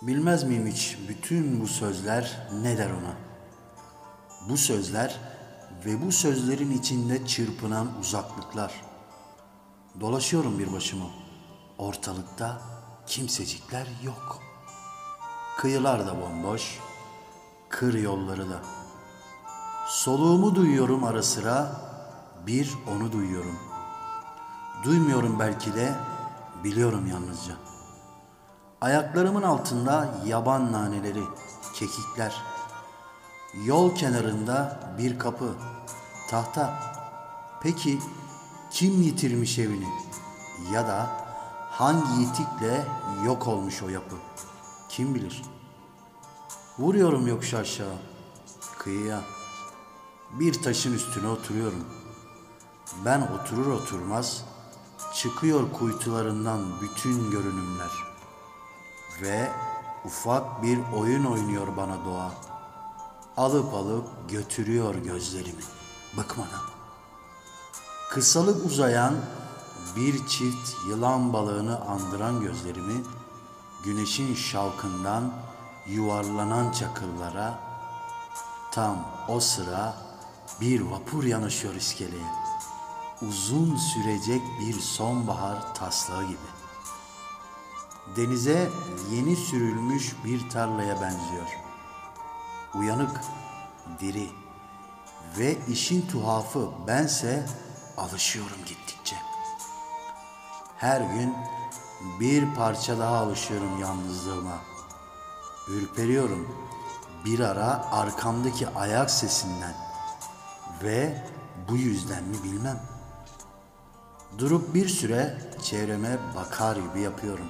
Bilmez miyim hiç bütün bu sözler ne der ona? Bu sözler ve bu sözlerin içinde çırpınan uzaklıklar. Dolaşıyorum bir başıma. Ortalıkta kimsecikler yok. Kıyılar da bomboş, kır yolları da. Soluğumu duyuyorum ara sıra, bir onu duyuyorum. Duymuyorum belki de, biliyorum yalnızca. Ayaklarımın altında yaban naneleri, kekikler. Yol kenarında bir kapı, tahta. Peki kim yitirmiş evini? Ya da hangi yitikle yok olmuş o yapı? Kim bilir? Vuruyorum yokuş aşağı, kıyıya. Bir taşın üstüne oturuyorum. Ben oturur oturmaz çıkıyor kuytularından bütün görünümler. Ve ufak bir oyun oynuyor bana doğa. Alıp alıp götürüyor gözlerimi bıkmadan. Kısalık uzayan bir çift yılan balığını andıran gözlerimi güneşin şalkından yuvarlanan çakıllara, tam o sıra bir vapur yanaşıyor iskeleye. Uzun sürecek bir sonbahar taslağı gibi. Denize yeni sürülmüş bir tarlaya benziyor. Uyanık, diri ve işin tuhafı bense alışıyorum gittikçe. Her gün bir parça daha alışıyorum yalnızlığıma. Ürperiyorum bir ara arkamdaki ayak sesinden ve bu yüzden mi bilmem. Durup bir süre çevreme bakar gibi yapıyorum.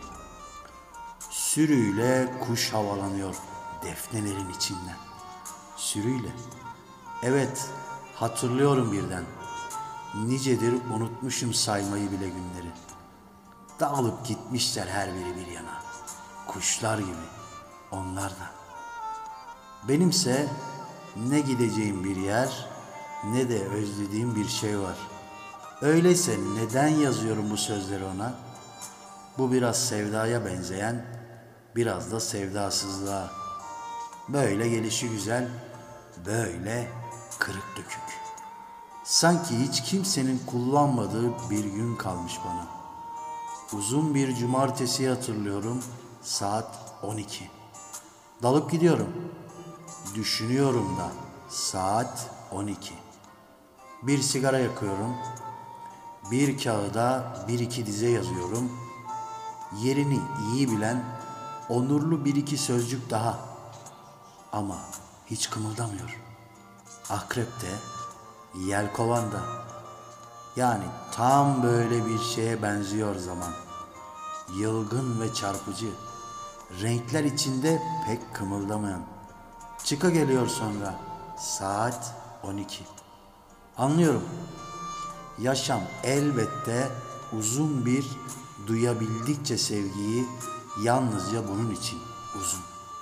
Sürüyle kuş havalanıyor defnelerin içinden. Sürüyle. Evet, hatırlıyorum birden. Nicedir unutmuşum saymayı bile günleri. Dağılıp gitmişler her biri bir yana. Kuşlar gibi onlar da. Benimse ne gideceğim bir yer ne de özlediğim bir şey var. Öyleyse neden yazıyorum bu sözleri ona? Bu biraz sevdaya benzeyen, biraz da sevdasızlığa. Böyle gelişi güzel, böyle kırık dökük. Sanki hiç kimsenin kullanmadığı bir gün kalmış bana. Uzun bir cumartesi hatırlıyorum, saat 12. Dalıp gidiyorum. Düşünüyorum da saat 12. Bir sigara yakıyorum. Bir kağıda bir iki dize yazıyorum. Yerini iyi bilen onurlu bir iki sözcük daha. Ama hiç kımıldamıyor. Akrep de, yelkovan da. Yani tam böyle bir şeye benziyor zaman. Yılgın ve çarpıcı. Renkler içinde pek kımıldamayan. Çıka geliyor sonra. Saat 12. Anlıyorum. Yaşam elbette uzun bir duyabildikçe sevgiyi yalnızca bunun için uzun.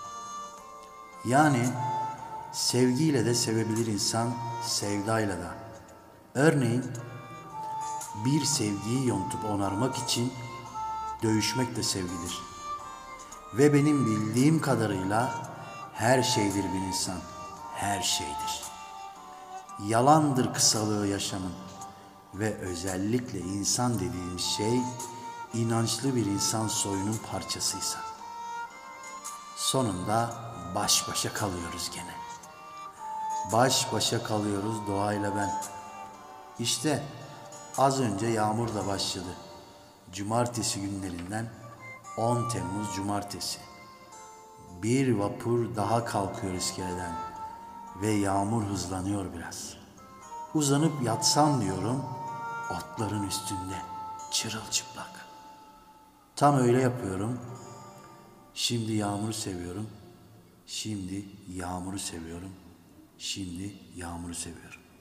Yani sevgiyle de sevebilir insan, sevdayla da. Örneğin bir sevgiyi yontup onarmak için dövüşmek de sevgidir. Ve benim bildiğim kadarıyla her şeydir bir insan, her şeydir. Yalandır kısalığı yaşamın ve özellikle insan dediğimiz şey inançlı bir insan soyunun parçasıysa. Sonunda baş başa kalıyoruz gene. Baş başa kalıyoruz doğayla ben. İşte az önce yağmur da başladı. Cumartesi günlerinden 10 Temmuz Cumartesi. Bir vapur daha kalkıyor iskeleden ve yağmur hızlanıyor biraz. Uzanıp yatsam diyorum, otların üstünde çırılçıplak. Tam öyle yapıyorum. Şimdi yağmuru seviyorum. Şimdi yağmuru seviyorum. Şimdi yağmuru seviyorum.